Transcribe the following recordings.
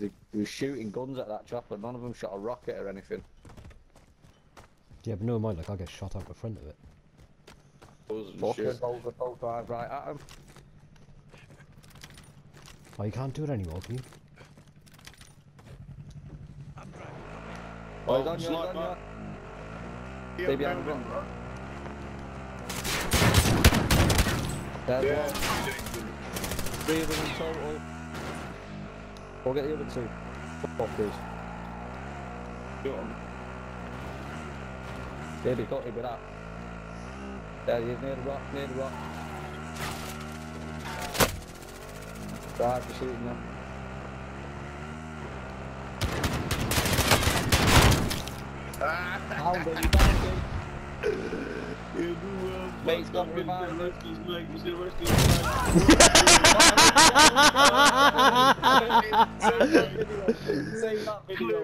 They were shooting guns at that chopper. None of them shot a rocket or anything. Yeah, but no mind, like, I'll get shot out the front of it. Fuckers, both drive right at him. Oh, you can't do it anymore, can you? Oh, he's on you, he's on you. Stay behind the rock. There's one. 3 of them in total. We'll get the other 2. Fuckers. Yeah, they got him with that. There he is, near the rock, near the rock. Drive for shooting them. Found him, found him. Mate's got revived. Save that video.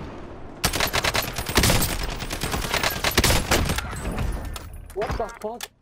What the fuck?